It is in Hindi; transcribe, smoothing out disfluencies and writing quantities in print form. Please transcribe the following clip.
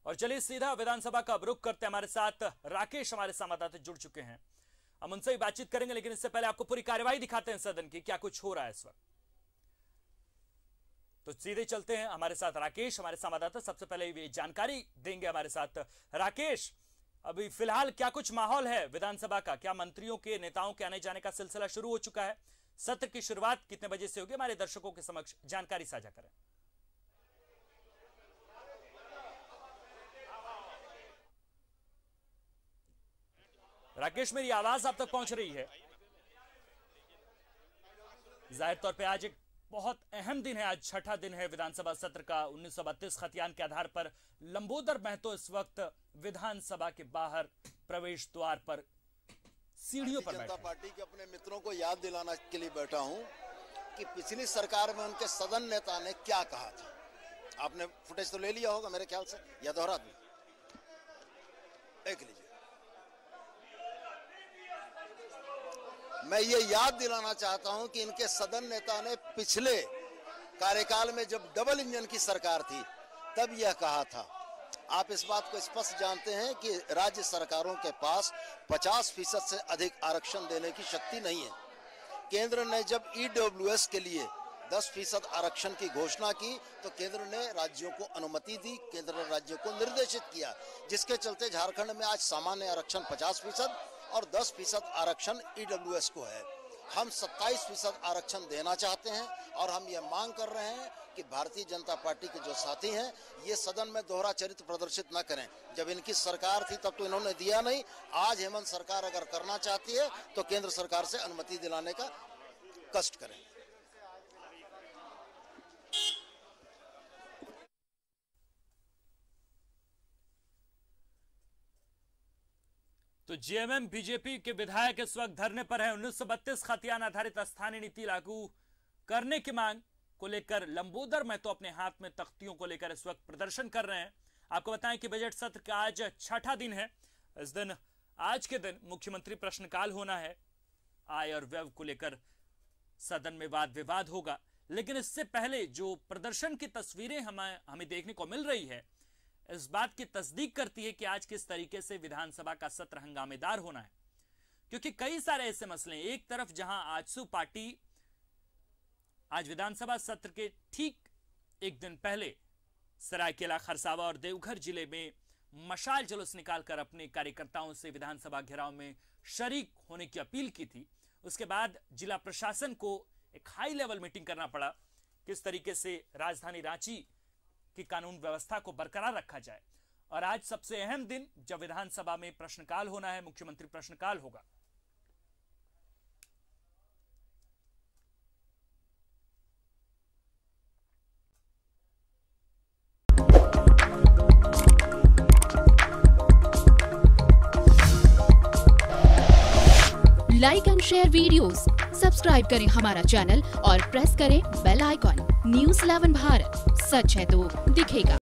और चलिए सीधा विधानसभा का रुख करते हमारे साथ राकेश हमारे संवाददाता जुड़ चुके हैं। हम उनसे ही बातचीत करेंगे, लेकिन इससे पहले आपको पूरी कार्यवाही दिखाते हैं सदन की, क्या कुछ हो रहा है इस वक्त। तो सीधे चलते हैं हमारे साथ राकेश हमारे संवाददाता, सबसे पहले ये जानकारी देंगे हमारे साथ। राकेश, अभी फिलहाल क्या कुछ माहौल है विधानसभा का? क्या मंत्रियों के नेताओं के आने जाने का सिलसिला शुरू हो चुका है? सत्र की शुरुआत कितने बजे से होगी? हमारे दर्शकों के समक्ष जानकारी साझा करें। राकेश, मेरी आवाज आप तक पहुंच रही है? जाहिर तौर पे आज एक बहुत अहम दिन है, आज छठा दिन है विधानसभा सत्र का। 1932 खतियान के आधार पर लंबोदर महतो इस वक्त विधानसभा के बाहर प्रवेश द्वार पर सीढ़ियों पर बैठे। जनता पार्टी के अपने मित्रों को याद दिलाने के लिए बैठा हूं कि पिछली सरकार में उनके सदन नेता ने क्या कहा था। आपने फुटेज तो ले लिया होगा मेरे ख्याल से, या दोहरा दूं? देख लीजिए। मैं ये याद दिलाना चाहता हूं कि इनके सदन नेता ने पिछले कार्यकाल में जब डबल इंजन की सरकार थी तब यह कहा था। आप इस बात को स्पष्ट जानते हैं कि राज्य सरकारों के पास 50% से अधिक आरक्षण देने की शक्ति नहीं है। केंद्र ने जब ईडब्ल्यूएस के लिए 10% आरक्षण की घोषणा की तो केंद्र ने राज्यों को अनुमति दी, केंद्र ने राज्यों को निर्देशित किया, जिसके चलते झारखंड में आज सामान्य आरक्षण 50% और 10% आरक्षण ईडब्ल्यूएस को है। हम 27% आरक्षण देना चाहते हैं और हम ये मांग कर रहे हैं कि भारतीय जनता पार्टी के जो साथी हैं ये सदन में दोहरा चरित्र प्रदर्शित न करें। जब इनकी सरकार थी तब तो इन्होंने दिया नहीं, आज हेमंत सरकार अगर करना चाहती है तो केंद्र सरकार से अनुमति दिलाने का कष्ट करें। तो जेएमएम बीजेपी के विधायक इस वक्त धरने पर है। 1932 खतियान आधारित स्थानीय नीति लागू करने की मांग को लेकर लंबोदर महतो अपने हाथ में तख्तियों को लेकर इस वक्त प्रदर्शन कर रहे हैं। आपको बताएं कि बजट सत्र का आज छठा दिन है। इस दिन आज के दिन मुख्यमंत्री प्रश्नकाल होना है। आय और व्यय को लेकर सदन में वाद विवाद होगा, लेकिन इससे पहले जो प्रदर्शन की तस्वीरें हमें देखने को मिल रही है इस बात की तस्दीक करती है कि आज किस तरीके से विधानसभा का सत्र हंगामेदार होना है। क्योंकि कई सारे ऐसे मसले हैं। एक तरफ जहां आजसू पार्टी आज विधानसभा सत्र के ठीक एक दिन पहले सरायकेला, खरसावा और देवघर जिले में मशाल जुलूस निकालकर अपने कार्यकर्ताओं से विधानसभा घेराव में शरीक होने की अपील की थी। उसके बाद जिला प्रशासन को एक हाई लेवल मीटिंग करना पड़ा, किस तरीके से राजधानी रांची की कानून व्यवस्था को बरकरार रखा जाए। और आज सबसे अहम दिन जब विधानसभा में प्रश्नकाल होना है, मुख्यमंत्री प्रश्नकाल होगा। Like and share videos, subscribe करें हमारा चैनल और प्रेस करें बेल आइकॉन। न्यूज़ 11 भारत, सच है तो दिखेगा।